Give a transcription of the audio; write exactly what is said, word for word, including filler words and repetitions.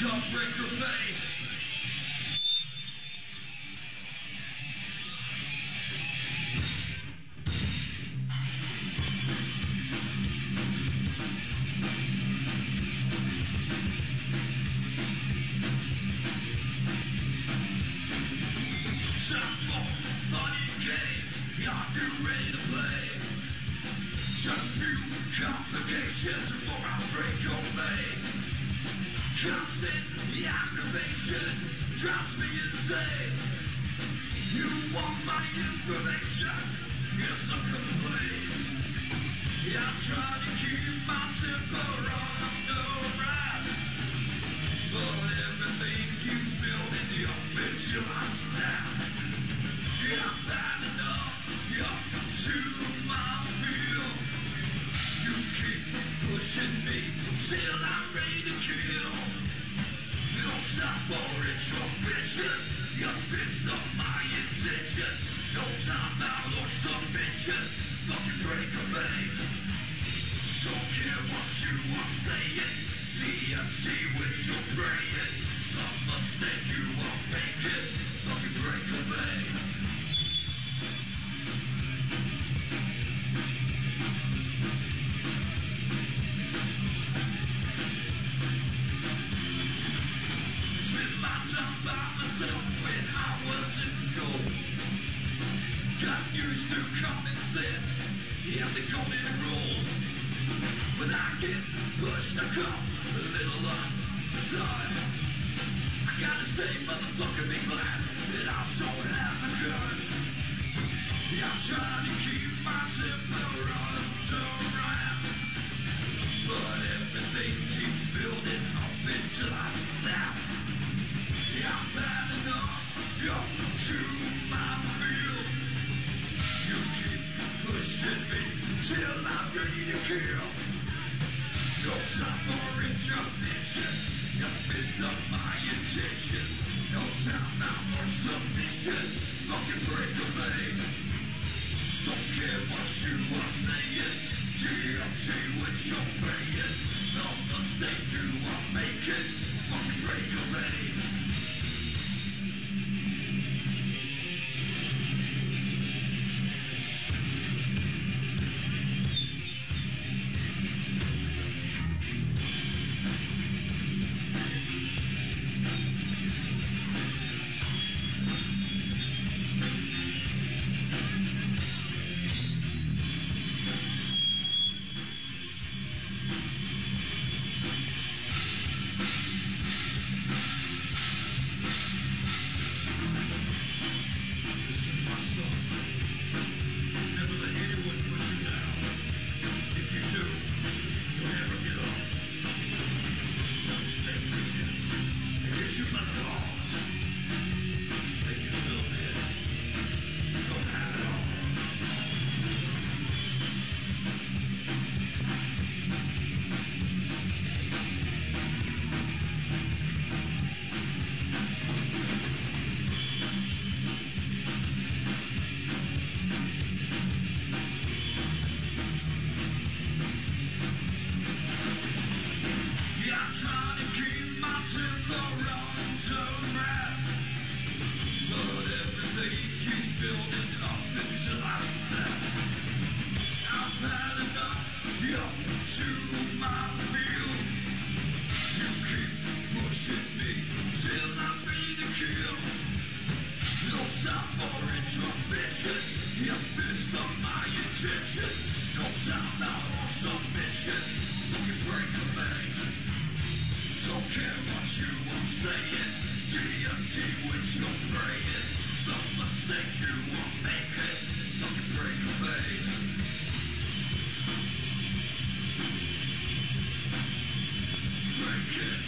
Come break your face. Time for fun and games. Are you ready to play? Just a few complications before I break your face. Constant aggravation drives me insane. You want my information? Here's some complaints. I'm trying to keep my temper under wraps, but everything keeps building up until I snap. I've had enough, up to my field. You keep pushing me till I'm ready to kill. No time for introspection. You're pissed off my intention. No time out or submission. Fucking break a face. Don't care what you are saying. D M T with your praying. The mistake you are making. Fucking break a face. When I was in school, got used to common sense, yeah, the golden rules. But I get pushed a couple, a little undone. I gotta say, motherfucker, be glad that I don't have a gun. Yeah, I'm trying to keep my temper under wraps, but everything keeps building up until I snap. I've had enough, up to my field. You keep pushing me till I'm ready to kill. No time for intervention. You're pissed off my intention. No time now for submission. Fucking break a face. Don't care what you are saying. D M T with your praying. No mistake you are making. Fucking break a face. Building up until I snap. I've had enough, up to my field. You keep pushing me till I'm ready to kill. No time for intervention. You're pissed off my intention. No time now for submission. You break a face. Don't care what you are saying. D M T with your praying. The mistake you won't make it. Don't break a face. Break it.